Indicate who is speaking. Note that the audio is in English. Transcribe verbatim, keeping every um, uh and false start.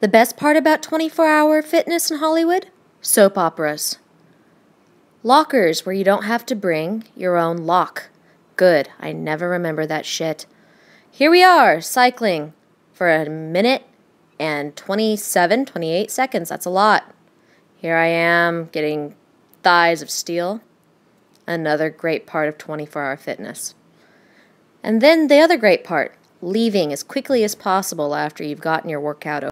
Speaker 1: The best part about twenty-four hour fitness in Hollywood? Soap operas. Lockers where you don't have to bring your own lock. Good, I never remember that shit. Here we are, cycling for a minute and twenty-seven, twenty-eight seconds. That's a lot. Here I am, getting thighs of steel. Another great part of twenty-four hour fitness. And then the other great part, leaving as quickly as possible after you've gotten your workout over.